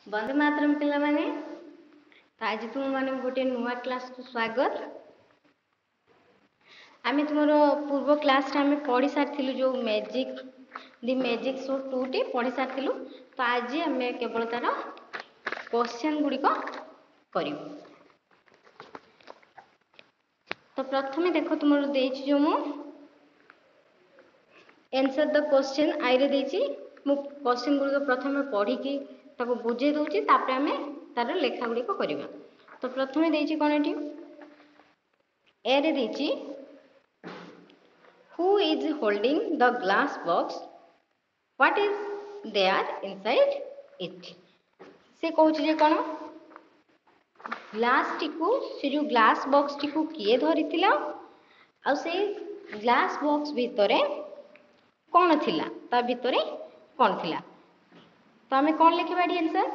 वंदे मातरम पिला माने तो आज तुम माने गोटे नुआ क्लास को स्वागत। आमे तुमरो पूर्व क्लास रे आमे पढ़ी सारथिलु जो मैजिक दी मैजिक शो 2 टी पढ़ी सारथिलु। तो आज आमे केवल तार क्वेश्चन गुडी को करिवु। तो प्रथमे देखो तुमरो देछि जो मु आंसर द क्वेश्चन आई रे देछि। मु क्वेश्चन गुडी को प्रथमे पढ़ी की ताको बुझे दोछि तापर आमे तार लेखा गुडी को करिवा। तो प्रथमे देछि कोन एठी ए रे देछि who is holding the glass box, what is there inside it। से कहूछि जे कोन ग्लास टिकू से जो ग्लास बॉक्स टिकू किए धरिथिला आ से ग्लास बॉक्स भितरे कोन थिला ता भितरे कोन थिला। तो हमें कोन लिखिबा डी आंसर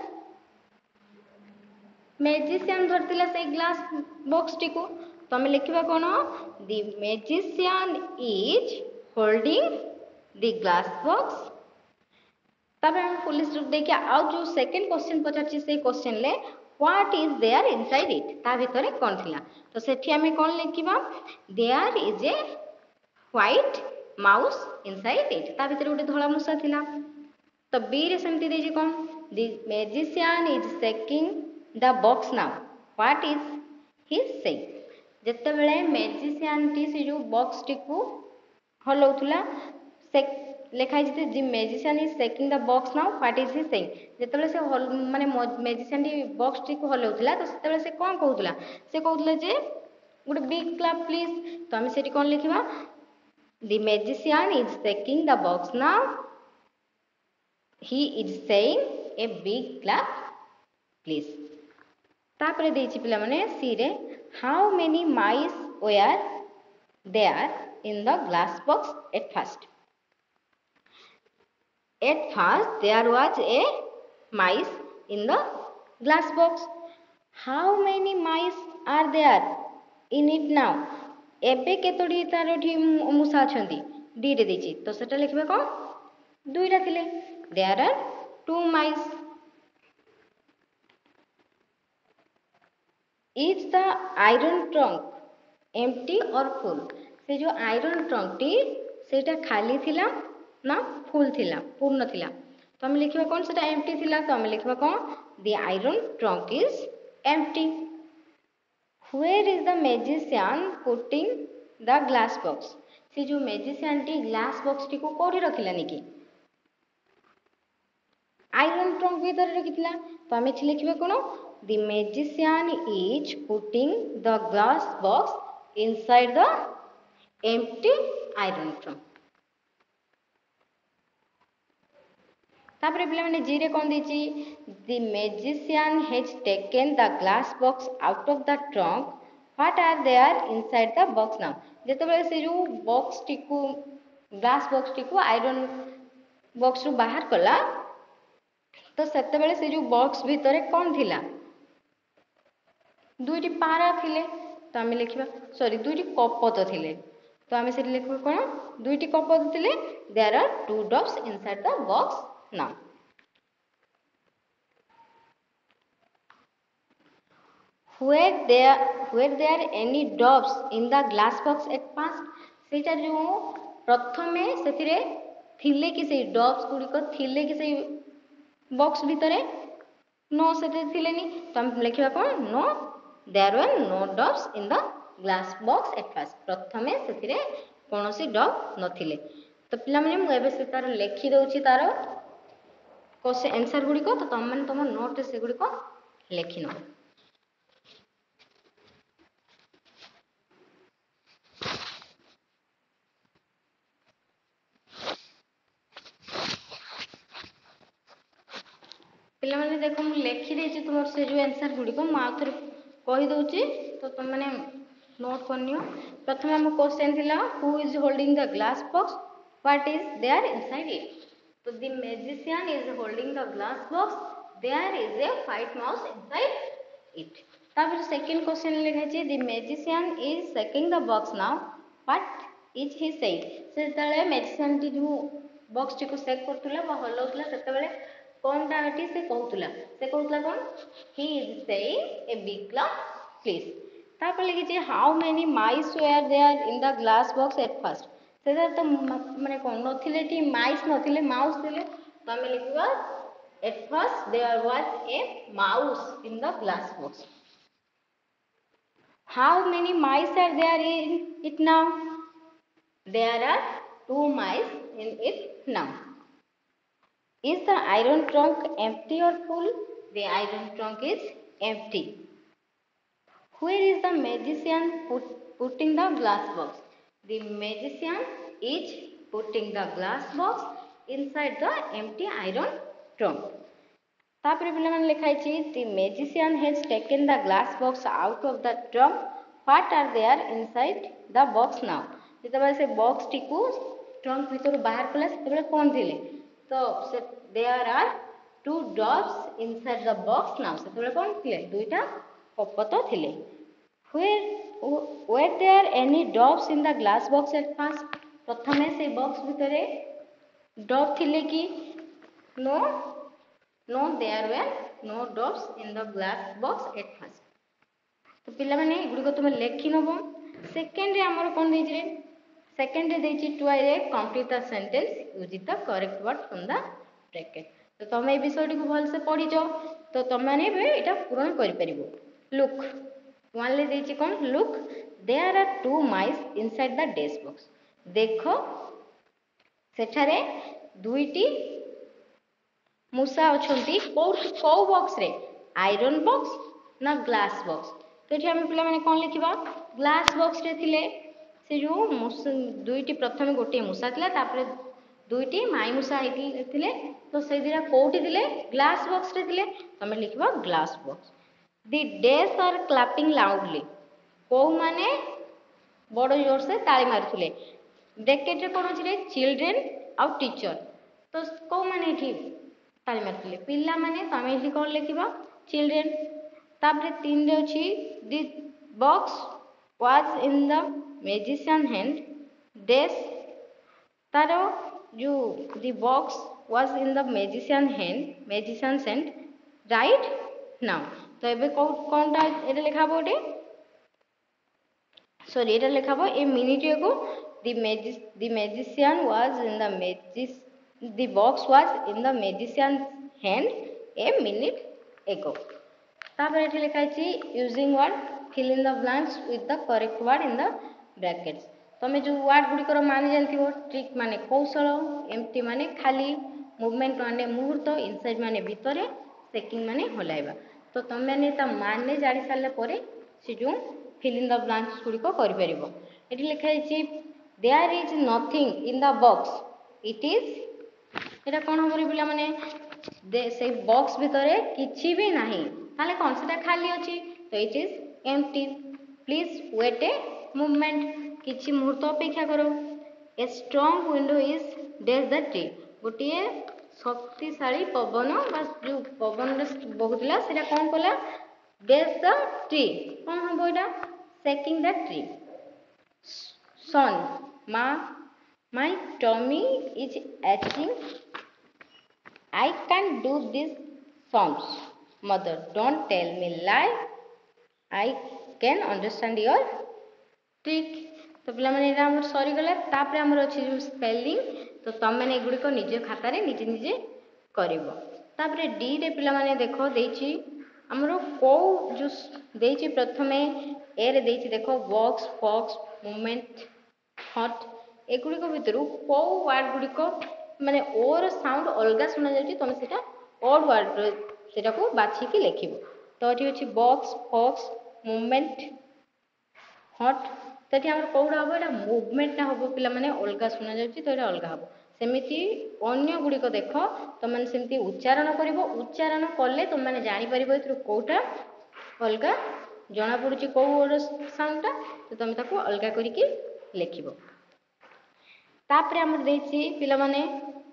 मैजिशियन धरतिला से ग्लास बॉक्स टिकू। तो हमें लिखिबा कोन the magician is holding the glass box. तब हम फुल स्टॉप देखिए आउ जो सेकंड क्वेश्चन पचारछि से क्वेश्चन ले what is there inside it ता भितरे कोन थिला। तो सेठी हमें कोन लिखिबा there is a white mouse inside it ता भितरे गोटे धला मूसा थिला। तो बी रे सेमति देछि कोन the magician is shaking the box now what is he saying. जत्ते बेले मैजिशियन टी से जो बॉक्स टी को हलौथुला से लेखाई जे the magician is shaking the box now what is he saying. जत्ते बेले से माने मैजिशियन टी बॉक्स टी को हलौथुला तो सेते बेले से कोन कहउथुला से कहउथुला जे गुड बिग क्लैप प्लीज। तो हम सेठी कोन लिखिबा the magician is shaking the box now he is saying a big clap please. तापरे देछि पिला माने सी रे how many mice were there in the glass box at first. At first there was a mice in the glass box. How many mice are there in it now? एबे केतोडी तारोठी मुसा अछंती D रे देछि। तो सेटा लिखबे कोन दुईटा थिले there are 2 mice। Is the iron trunk empty or full। से जो iron trunk T सेटा खाली थिला ना फुल थिला पूर्ण थिला। तो हम लिखिबा कोन सेटा एम्प्टी थिला। तो हम लिखिबा कोन the iron trunk is empty. Where is the magician putting the glass box. से जो मैजिशियन टी ग्लास बॉक्स टी को कोठी रखिला निकी आयरन ट्रंक भीतर रखिथिला। तो हम एछि लिखिबा कोन the magician is putting the glass box inside the empty iron trunk. तापरे पिला माने जी रे कोन देछि the magician has taken the glass box out of the trunk what are there inside the box now. जेते बेले से जो बॉक्स टिकू ग्लास बॉक्स टिकू आयरन बॉक्स रु बाहर कला तो सेते बेले से जो बॉक्स भितरे कोन थिला दुईटी पारा थिले। तो हम लिखिबा सॉरी दुईटी कपत थिले। तो हम से लिखबो कोन दुईटी कपत थिले there are 2 drops inside the box now। were there any drops in the glass box at first। सेटा जो प्रथमे सेतिरे थिले कि से ड्रॉप्स गुडी को थिले कि से बॉक्स भितरे नो सेते थिलेनी। तो हम लिखिबा कोन no there were no drops in the glass box at first. प्रथमे सेतिरे कोनोसी ड्रॉप नथिले। तो पिला माने मु एबे से तार लेखि दउची तार क्वेश्चन आंसर गुडी को। तो तुम माने तुम नोट रे से गुडी को लेखि न। पिला माने देखो मु लेखि देछि तुमर से जो आंसर गुडी को मा थरे कहि दउची। तो तुम माने नोट करनियो। प्रथम हम क्वेश्चन थिला who is holding the glass box what is there inside it. तो the magician is holding the glass box there is a white mouse inside it. तापर सेकंड क्वेश्चन लिखा छै the magician is shaking the box now what is he saying. से तळे magician टी जो box टी को शेक करथुला बा हलौथुला सेते बेले कौनटा हटी से कहूला कौन he is saying a big glass please तापर लिखिছে how many mice were there in the glass box at first से तो माने कौन नथिले टी माइस नथिले माउस थिले तो हम लिखिबा at first there was a mouse in the glass box how many mice are there in it now there are 2 mice in it now. Is the iron trunk empty or full? The iron trunk is empty. Where is the magician putting the glass box? The magician is putting the glass box inside the empty iron trunk. तापर पिला मन लिखा है the magician has taken the glass box out of the trunk. What are there inside the box now? जेतबे से box टी को trunk भीतर बाहर कला सेतबे कोन थिले तो से there are 2 dots inside the box now सेतबे कोन थिले दुईटा कपत थिले were there any dots in the glass box at first प्रथमे से बॉक्स भितरे डॉट थिले कि no there were no dots in the glass box at first तो पिला माने गुडी को तुम लेखि नबो सेकंड रे हमर कोन देछि रे सेकंड रे देछि twice complete the sentence using the correct word from the bracket तो तुम ए विषय को भल से पढिजो तो तुम माने बे एटा पूर्ण करि परिबो लुक वन ले देछि कोन look there are 2 mice inside the desk box देखो सेठारे दुईटी मुसा अछंती को बॉक्स रे आयरन बॉक्स ना ग्लास बॉक्स तो ये आम पे कोन लिखा ग्लास बॉक्स रे थिले से जो दुईटी प्रथम गोटे मूषा तापर दुईटी माई मूषा थिले तो से दुटा कोठी थिले ग्लास बॉक्स रे थिले तमे लिखबा glass box D they are clapping loudly को माने बड़ जोर से ताली मारुथिले ब्रैकेट रे कोन अछि रे चिल्ड्रन आउ टीचर तो को माने एठी ताली मारुथिले पिल्ला माने तमे एठी कोन लिखबा चिल्ड्रन तापर 3 रे अछि the box was in the magician hand this तारो जो the box was in the magician's hand right now तो एबे कोनटा एटा लिखाबो ओटे सॉरी एटा लिखाबो a minute ago the magician was in the box was in the magician's hand a minute ago तापर एठी लिखा अछि using word fill in the blanks with the correct word in the brackets तमे जो word गुडी कर माने जानथिबो trick माने कौशल empty माने खाली मूवमेंट माने मुहूर्त इनसाइड माने भितरे सेकिंग माने हलाइबा तो तमे माने ता माने जानि साले परे से जो fill in the blanks गुडी को करि परिबो एठी लिखा अछि there is nothing in the box it is एटा कोन हमरे बिला माने से बॉक्स भितरे किछि भी नाही ताले कोन सेटा खाली अछि तो it is empty please wait a movement किछि मुहूर्त अपेक्षा करो a strong window is days the tree गोटिए शक्तिशाली पवन बा जो पवन बहुतला सेटा कोन कला डेज द ट्री कोन हबो एटा shaking the tree son my tummy is aching I can't do this sums mother don't tell me lie I can understand your trick तो पिला माने एरा हमर सॉरी गला तापर हमर अछि जो स्पेलिंग तो तम माने एगुडी को निजे खाता रे निजे निजे करिवो तापर डी रे पिला माने देखो देछि हमरो को जो देछि प्रथमे ए रे देछि देखो बॉक्स फॉक्स मूवमेंट हॉट एगुडी को भितरु को वर्ड गुडी को माने ओर साउंड अलगा सुना जाउची तमे सेटा ऑड वर्ड सेटा को बाछि के लेखिबो तो एठी अछि बॉक्स फॉक्स मूवमेंट हॉट तठी हमर कोडा हबो एटा मूवमेंट ना हबो पिला माने अलगा सुना जाउची तो एटा अलगा हबो सेमिति अन्य गुडी को देखो तो माने सेमिति उच्चारण करिवो उच्चारण करले तो माने जानि परिबो एथु कोटा अलगा जणा पडुची को वर्ड साउंडटा तो तमे ताको अलगा करी के लेखिबो तापरे हमर देछि पिला माने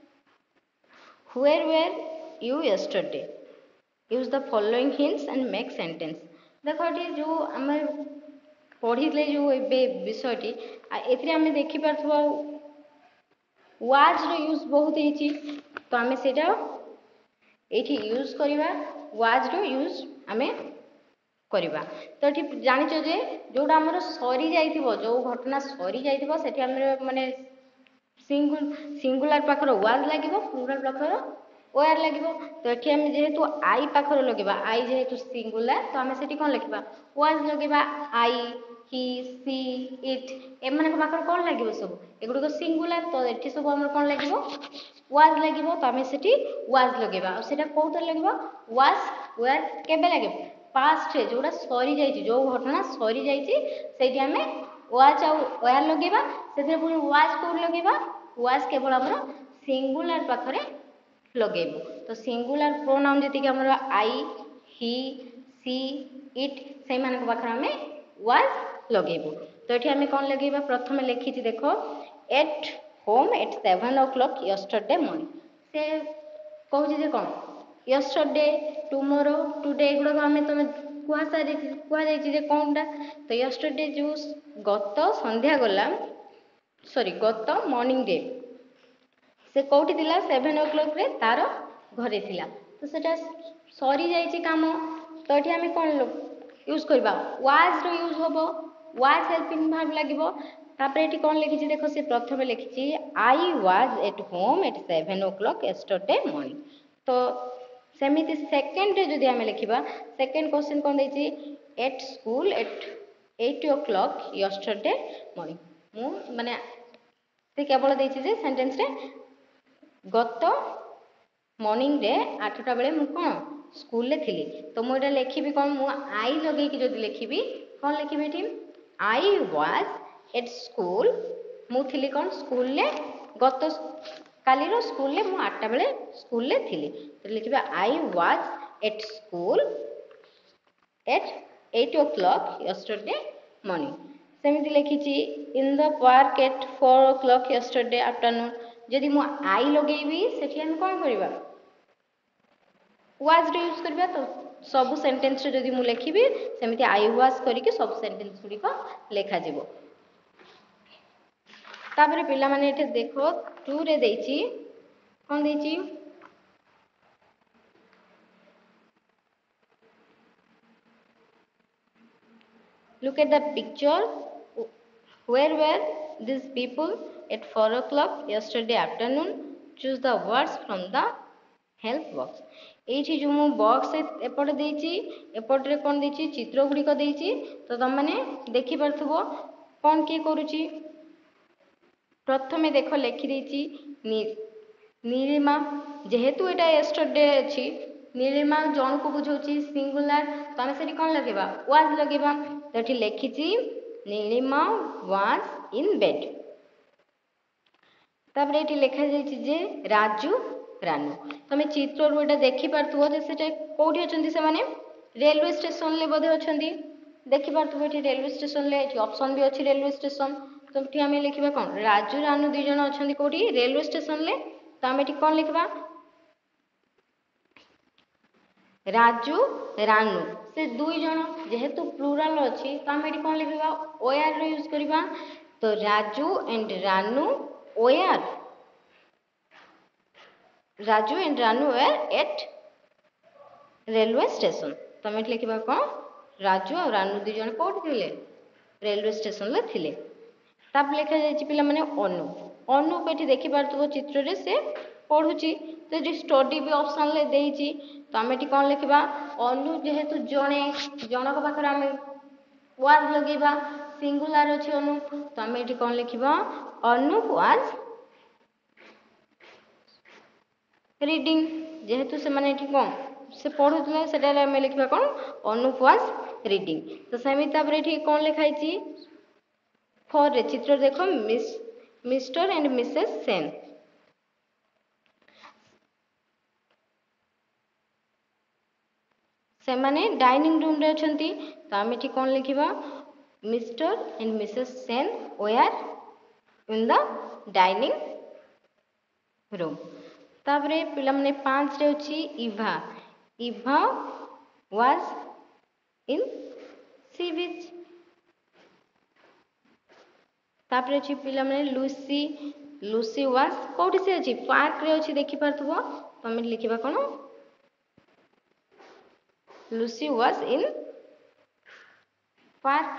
where were you yesterday use the following hints and make sentence देखो एठी जो हमर पढिले जो एबे विषयटी एथरे हमें देखि परथबो was रो यूज बहुत हेची तो हमें सेटा एठी यूज करिवा वाज रो यूज आमे करिवा। तो एठी जानिछ जे जोडा हमर सरी जाइथिबो जो घटना सरी जाइथिबो सेठी हमर माने सिंगुलर पाखर वाज लागिबो प्लुराल पाखर ओआर लागिबो। तो एठी हम जेहेतु आई पाखर लगेबा आई जेहेतु सिंगुलर तो हम सेठी कोन लिखबा was लगेबा I he see it एमन को पाखर कोन लागिबो सब एगुडो को सिंगुलर तो एठी सब हमर कोन लागिबो वाज लागिबो। तो हम सेठी वाज लगेबा और सेटा कोउतर लागिबो वाज वेयर केबे लागिबो पास्ट रे जोडा सरी जाइछि जो घटना सरी जाइछि सेठी हमें वाज आ वेयर लगेबा सेथे पुनी वाज को लगेबा वाज केवल हमर सिंगुलर पाखरे लगेबो। तो सिंगुलर प्रोनाउन जति के हमर आई ही सी इट सेहि मानक पाखरे हमें वाज लगेबो। तो एठी हमें कोन लगेबा प्रथमे लिखिछि देखो at home at 7 o'clock yesterday morning से कहूछि जे कोन yesterday tomorrow today एगुडा हमें तमे कुआ जाइछि जे कोनटा तो yesterday जो गत संध्या गला सॉरी गत मॉर्निंग डे से कोठी थिला 7 o'clock रे तार घरे थिला। तो सेटा सरी जाइछि काम तो एठी हमें कोन यूज करबा वाज रो यूज होबो वाज हेल्पिंग वर्ब लागिबो। तापर एठी कोन लिखिछि देखो से प्रथमे लिखिछि I was at home at 7 o'clock yesterday morning। तो सेमिति सेकंड रे जदि हमें लिखिबा सेकंड क्वेश्चन कोन दैछि at school at 8 o'clock yesterday morning मु माने से केवल दैछि जे सेंटेंस रे गत मॉर्निंग रे 8टा बेले मु कोन स्कूल ले थिली। तो मु एटा लिखिबी कोन मु आई लगेई कि जदि लिखिबी कोन लिखिबी एठी आई वाज एट स्कूल मु थिली कोन स्कूल ले गत काली रो स्कूल ले मु 8टा बेले स्कूल ले थिली। तो लिखिबा I was at school at 8 o'clock yesterday morning। सेमिति लिखिछि in the park at 4 o'clock yesterday afternoon जदि मु आई लगेइबी सेठी हम कोन करबा वाज रो यूज करबा। तो सब सेंटेंस रे जदि मु लिखिबी सेमिति आई वाज करिके सब सेंटेंस गुडी को लेखा जिवो। तापर पिला माने एठे देखो 2 रे देइछि कोन देइछि look at the picture where were these people at 4 o'clock yesterday afternoon choose the words from the help box। एठी जो मु बॉक्स एपट देइछि एपट रे कोन देइछि चित्र गुडी को देइछि तो तुम माने देखि परथबो कोन के करूछि। प्रथमे देखो लिखि देइछि नीलिमा जेहेतु एटा यस्टरडे अछि नीलिमा जन को बुझौछि सिंगुलर तो हम सेठी कोन लगेबा वाज लगेबा। तो एठी लिखिछि नीलिमा वाज इन बेड। तापर एठी लिखा जाइछि जे राजू रानू तमे चित्र रो एटा देखि परथबो जे सेटा कोठी अछंती से माने रेलवे स्टेशन ले बदे अछंती देखि परथबो एठी रेलवे स्टेशन ले एठी ऑप्शन भी अछि रेलवे स्टेशन। तो एठी हमें लिखिबा कोन राजू रानू दुई जन अछंती कोठी रेलवे स्टेशन ले। तो हम एठी कोन लिखबा राजू रानू से दुई जन जेहेतु प्लुराल अछि तो हम एठी कोन लिखबा ओआर रो यूज करबा। तो Raju and Ranu were Raju and Ranu were at railway station. तो हम एठी लिखबा कोन राजू और रानू दुई जन कोठी थिले रेलवे स्टेशन ले थिले। ताप लिखा जाइछि पिला माने अनु अनु पेठी देखि परथबो चित्र रे से पढुची तो जे स्टडी भी ऑप्शन ले देइछि। तो हम एठी कोन लिखबा अनु जेहेतु जणे जनक पाखर हम वाज लगेबा सिंगुलर अछि अनु। तो हम एठी कोन लिखबा अनु वाज रीडिंग जेहेतु से माने एठी कोन से पढुतले सेटा हम लिखबा कोन अनु वाज रीडिंग। तो सेमी तापर एठी कोन लिखाइछि 4 रे चित्र देखो मिस्टर एंड मिसेस सेन से माने डाइनिंग रूम रे अछंती। तो हम एठी कोन लिखिबा Mr and Mrs Sen were in the dining room. तापरे पिला माने 5 रे अछि Ibha Ibha was in sea beach. तापरे अछि पिला माने लूसी लूसी वाज कोठी से अछि पार्क रे अछि देखि परथबो। तो हम लिखिबा कोन Lucy was in park.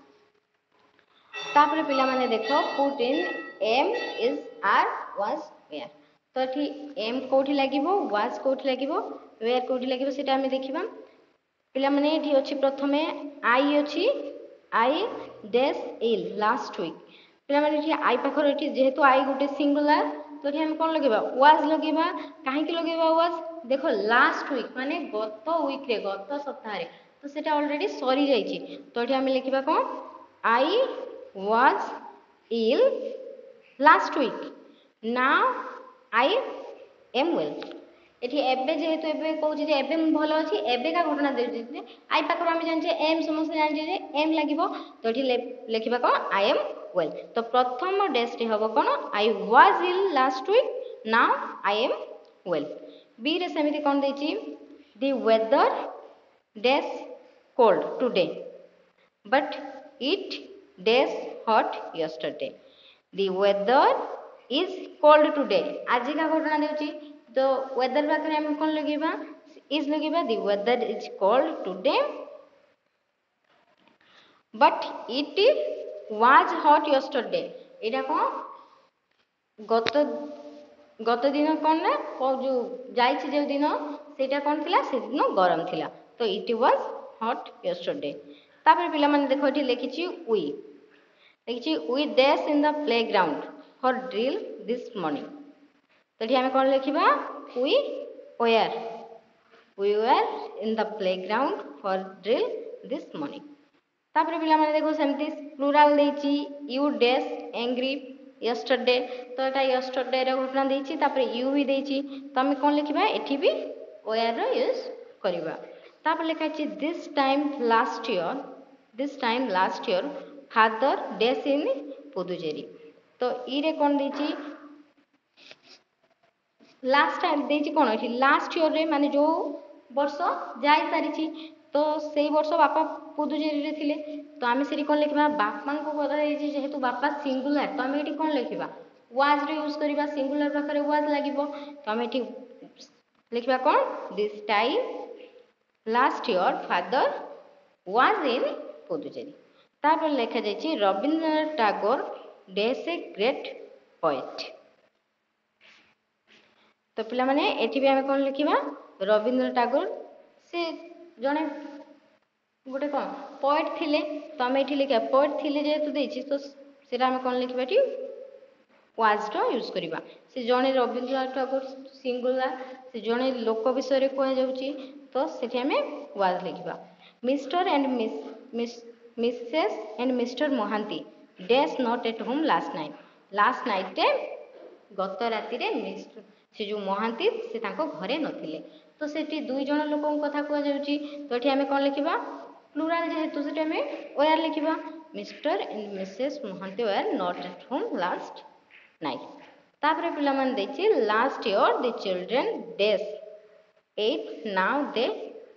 तापर पिला माने देखो put in am is are was where. तो एठी am कोठी लागिवो was कोठी लागिवो where कोठी लागिवो सेटा हमें देखिबा. पिला माने एठी अछि प्रथमे I अछि I dash ill last week. पिला माने एठी I पाखर एठी जेहेतु I गुटे सिंगुलर तो एठी हम कोन लगेबा was लगेबा. काहे कि लगेबा was देखो लास्ट वीक माने गत वीक रे गत सप्ताह रे तो सेटा ऑलरेडी सरी जाईची. तो एठी हम लिखिबा कोन I was ill last week. Now I am well. एठी एबे जेहेतु एबे कहू जे एबे म भलो अछि एबे का घटना देउछि जे आई पाखर हम जानि जे एम समस्त जानि जे एम लागिवो तो एठी लिखिबा कोन I am well. तो प्रथम डेस रे हबो कोन I was ill last week. Now I am well. B रे सेमिति कोन देछि the weather dash cold today but it dash hot yesterday. The weather is cold today. आज का घटना देउछि तो weather पाखरे हम कोन लगेबा is लगेबा. The weather is cold today but it was hot yesterday. एटा कोन गत दिन कोन ना जो जाईछि जे दिन सेटा कोन थिला से दिन गरम थिला. तो it was hot yesterday. तापर पिला माने देखो एठी लिखिछि we dash in the playground for drill this morning. तो एठी हम कोन लिखिबा we were in the playground for drill this morning. तापर पिला माने देखो सेमति प्लुराल देछि you dash angry yesterday. तो एटा yesterday रे घटना देछि तापर you भी देछि तो हम कोन लिखिबा एठी भी were रो यूज करिबा. तापर लिखा अछि this time last year father dash in Puducherry. तो ई रे कोन देछि लास्ट टाइम देछि कोन अछि लास्ट ईयर रे माने जो वर्ष जाई सारिछि तो सेई वर्ष बापा पुदुचेरी रे थिले. तो आमे सेरी कोन लिखिबा बापा को कथा देछि जेहेतु बापा सिंगुलर तो आमे एठी कोन लिखिबा was रे यूज करिबा. सिंगुलर पाखरे was लागिबो तो आमे एठी लिखिबा कोन this time last year father was in Puducherry. तापर लिखा जाइछि Rabindranath Tagore dash a great poet. तो पिला माने एठी भी हमें कोन लिखिबा रविंद्रनाथ टैगोर से जने गोटे कोन पोएट थिले तो हमें एठी लिखा पोएट थिले जेहेतु देछि तो सेटा हमें कोन लिखिबा एठी was रो यूज करिबा. से जने रविंद्रनाथ टैगोर सिंगुलर से जने लोक विषय रे कोया जाउछि तो सेठी हमें was लिखिबा. Mr and Mrs and Mr Mohanty dash not at home last night गत राति रे मिस्टर से जो मोहांती से तांको घरे नथिले. तो सेठी दुई जण लोकन कथा कोया जाउछि तो एठी हमें कोन लिखिबा प्लुराल जेहेतु सेठी हमें were लिखिबा. Mr and Mrs Mohanty were not at home last night. तापर पिला मान देछि last year the children dash 8 now they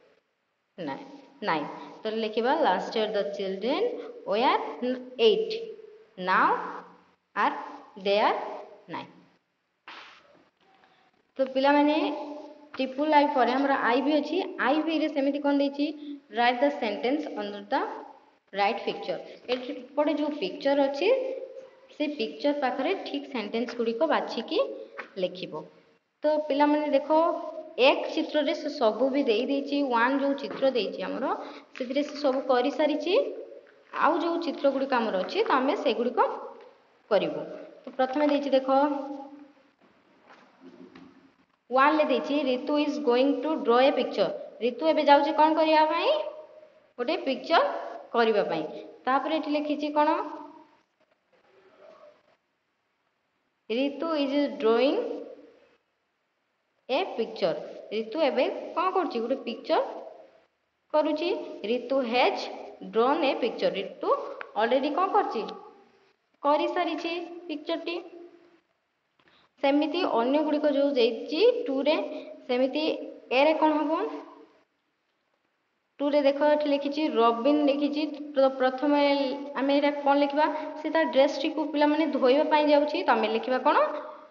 9. तो लिखिबा last year the children were 8 now they are 9. तो पिला माने ट्रिपल आई पर हमरा आई भी अछि आई भी रे सेमिति कोन देछि write the sentence under the right picture. एठी पडे जो पिक्चर अछि से पिक्चर पाखरे ठीक सेंटेंस गुडी को बाछि की लिखिबो. तो पिला माने देखो एक चित्र रे से सब भी देई देछि वन जो चित्र देछि हमरो सेतिरे से सब करि सारिछि आउ जो चित्र गुडी हमर अछि त हमें से गुडी को करिवो. तो प्रथमे देछि देखो वन ले देछि Ritu is going to draw a picture. Ritu एबे जाउछि कोन करिया पई गोटे पिक्चर करिबा पई. तापर एठी लिखिछि कोन Ritu is drawing a picture. Ritu एबे कोन करछि गोटे पिक्चर करूछि. Ritu has drawn a picture. Ritu already कोन करछि करि सारिछि पिक्चर टी. सेमिति अन्य गुडी को जो जेछि 2 रे सेमिति ए रे कोन हबो 2 रे देखो एठी लिखिछि रॉबिन लिखिछि. तो प्रथमे हमें एटा कोन लिखबा से ता ड्रेस टी को पिला माने धोइबा पई जाउछि तो हमें लिखबा कोन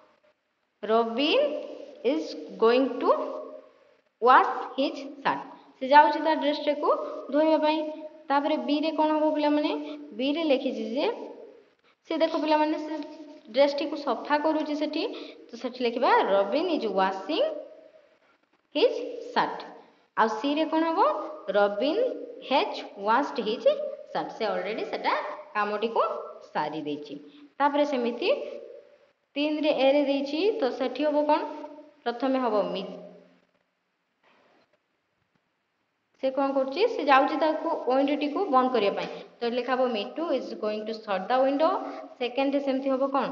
Robin is going to wash his shirt. से जाउची ता ड्रेस को धोइबा पई तापरे बी रे कोन हो पिला माने बी रे लिखिछि जे से देखो पिला माने से ड्रेस टी को सफा करूची सेठी तो सेठी लिखिबा Robin is washing his shirt आ सी रे कोन हो Robin has washed his shirt से ऑलरेडी सेटा कामटी को सारी देछि तापरे सेमिति 3 रे ए रे देछि तो सेठी हो कोन प्रथमे हो से कौन कर से जाऊँगी विंडो टी को बंद करने तो लिखा हम Mitu is going to shut the window second सेमती हम कौन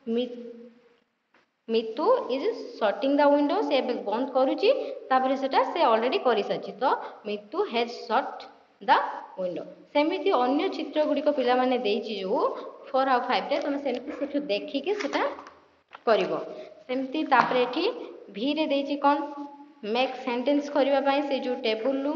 Mitu is shutting the window से बंद करुच्ची से ऑलरेडी कर सारी तो Mitu has shut the window सेमती अन्य चित्र गुड़िक पिला माने देछि जो 4 आउ 5 रे तुम सेमती देखिकी सेटा करिवो सेमती तापरे एठी भी रे देछि कौन मेक सेंटेंस करबा पई से जो टेबल लु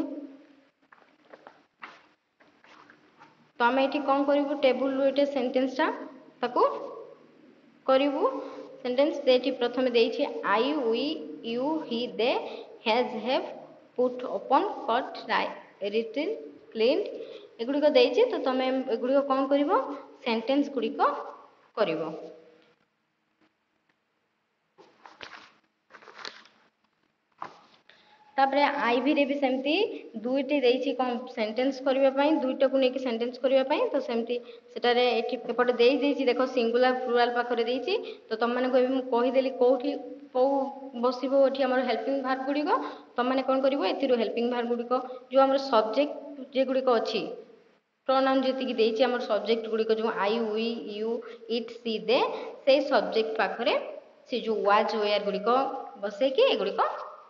तो आम ये कौन करूँ टेबुल लु ये सेंटेंस ताको करूँ सेंटेंस देठी प्रथमे देठी I we you he they has have put open cut written cleaned एगुड़िक देठी तो तुम एगुड़िक कौन कर सेंटेंस गुड़िक कर तापरे आईवी रे भी सेमती दुईटी देछि कौन सेंटेंस करबा पई दुईटा को नेकी सेंटेंस करबा पई तो सेमती सेटारे एठी एपटे देई देछि देखो सिंगुलर प्लुराल पाखरे देछि तो तुम माने कहबी मु कहि देली कोठी को बसिबो एठी हमर हेल्पिंग वर्ब गुडी को तुम माने कोन करबो एथिरो हेल्पिंग वर्ब गुडी को जो हमर सब्जेक्ट जे गुडी को अछि प्रोनाउन जेति की देछि हमर सब्जेक्ट गुडी को जो I we you it she they से सब्जेक्ट पाखरे से जो वाज वेयर गुडी को बसे की ए गुडी को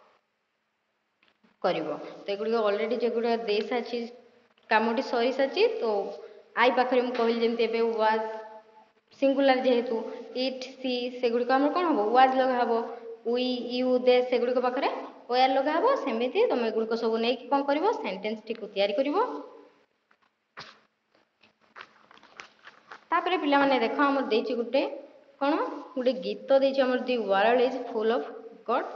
करिवो तो एगुड़ी ऑलरेडी जेगुड़ा दे साची कामटी सरी साची तो आई पाखरे मु कहली जेमते एबे वाज सिंगुलर जेहेतु इट सी सेगुड़ी को हमर कोन हबो वाज लगा हबो वी यू दे सेगुड़ी को पाखरे वेयर लगा हबो सेमिति तुम एगुड़ी को सब नै कि कोन करिवो सेंटेंस टी को तयारी करिवो तापरे पिला माने देखो हमर देछि गुटे कोन गुटे गीत देछि हमर the world is full of God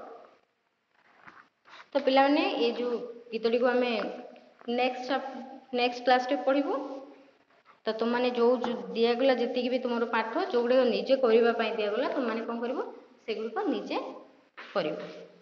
तो पिला माने ये जो गीतटी को आम नेक्स्ट क्लास रे पढ़िबू तो तुम माने जो दिगला जी भी तुम पाठ जो गुड़े निजे करने दिगला तुम मैंने कौन कर निजे कर।